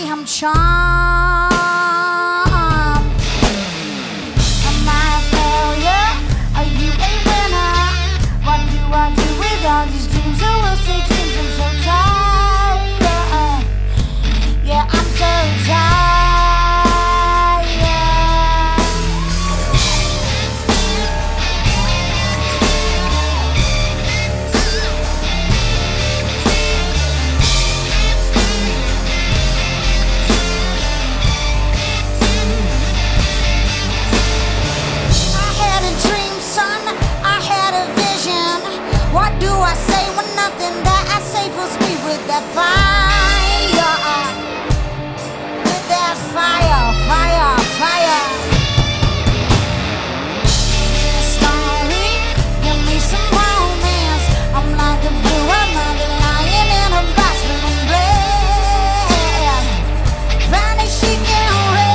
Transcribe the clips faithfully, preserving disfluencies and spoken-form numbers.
I'm charmed. Am I a failure? Are you a winner? What do I do with all these dreams? Oh, we'll say dreams. I'm so tired. Yeah, I'm so tired. What do I say when nothing that I say fills me with that fire? With that fire, fire, fire. Story, give me some romance. I'm like a blue, I'm like a lion in a box with a red. Vanishing in red.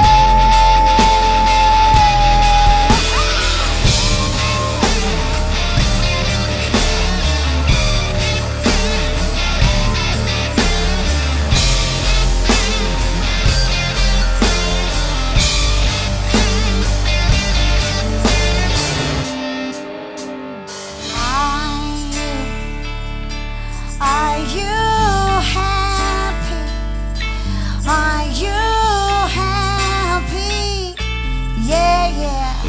Are you happy? Are you happy? Yeah, yeah.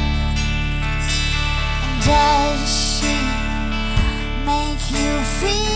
Does she make you feel